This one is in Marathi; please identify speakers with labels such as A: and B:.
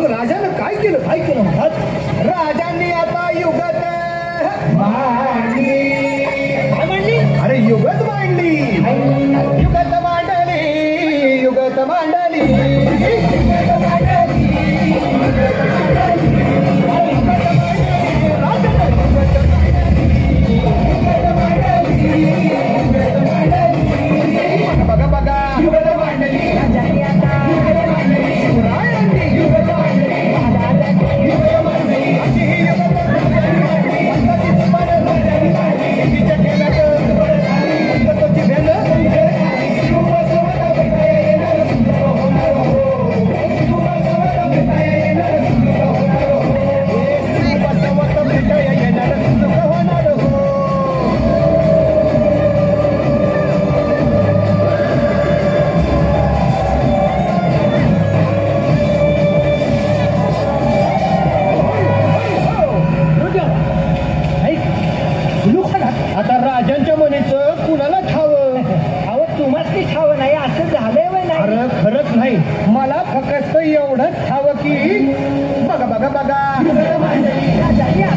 A: मग राजानं काय केलं म्हणतात राजांनी आता युगत मांडली अरे युगत मांडली युगत मांडली युगत मांडली बघा बघा युगत मांडली राजांनी आता युगत मांडली आता राजांच्या मनीचं कुणाला ठावं अहो तुम्हाच की ठावं नाही असं झालंय वय नाही अरे खरंच नाही मला फक्त एवढंच ठावं की बघा बघा बघा